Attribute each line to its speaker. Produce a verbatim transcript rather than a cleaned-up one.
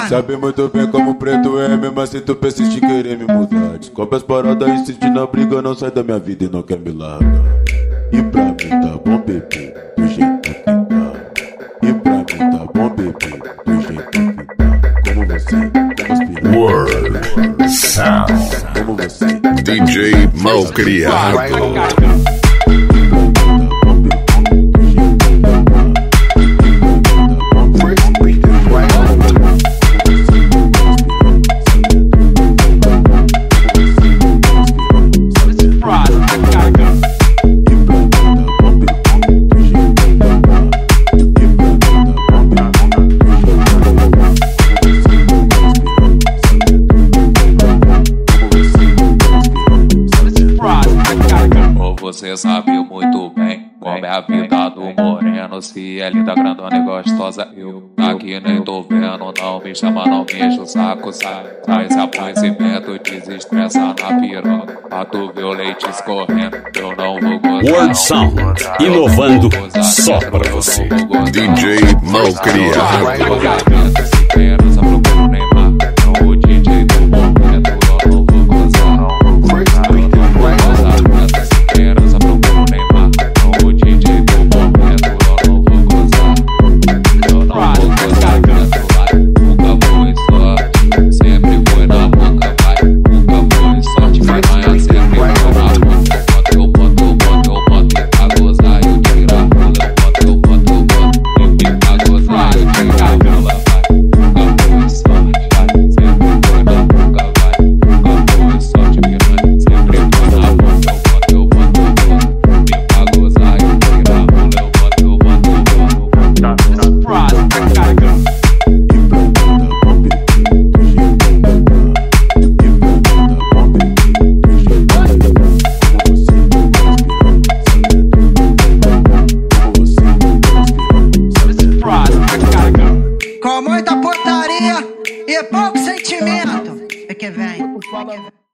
Speaker 1: Sabe muito bem como preto é, mesmo assim tu persiste em querer me mudar. Descobre as paradas, insiste na briga, não sai da minha vida e não quer me largar. E pra mim tá bom, bebê, do jeito que tá. E pra mim tá bom, bebê, do jeito que tá. Como você, como aspirar.
Speaker 2: World Sound.
Speaker 1: Como você,
Speaker 2: D J Malcriado.
Speaker 3: Você sabe muito bem como é a vida do moreno. Se é linda, grandona e gostosa, eu aqui nem tô vendo. Não me chama, não me enche o saco, sabe? Traz aborrecimento, desestressa na piroca. Pra tu ver o leite escorrendo, eu não vou gozar.
Speaker 2: World Sound, inovando só pra você. D J Malcriado.
Speaker 3: Esperança, procura o Neymar, não o D J do momento, eu não vou gozar. Esperança, procura o Neymar, não o D J do momento, eu não vou gozar. Eu não vou gozar, vai, nunca vou em sorte, sempre foi na boca, vai, nunca vou em sorte, piranha sempre foi na boca. Eu boto, eu boto, eu boto, e pra gozar eu tiro a rola. Eu boto, eu boto, eu boto, e pra gozar eu tiro a rola, vai, nunca vou em sorte, vai, sempre foi na boca, vai, nunca vou em sorte, piranha sempre foi na boca. Eu boto, eu boto, eu boto, e pra gozar eu tiro a rola. Eu boto, eu boto, eu boto, surprise, carregando.
Speaker 4: Com muita putaria e pouco sentimento. É que vem.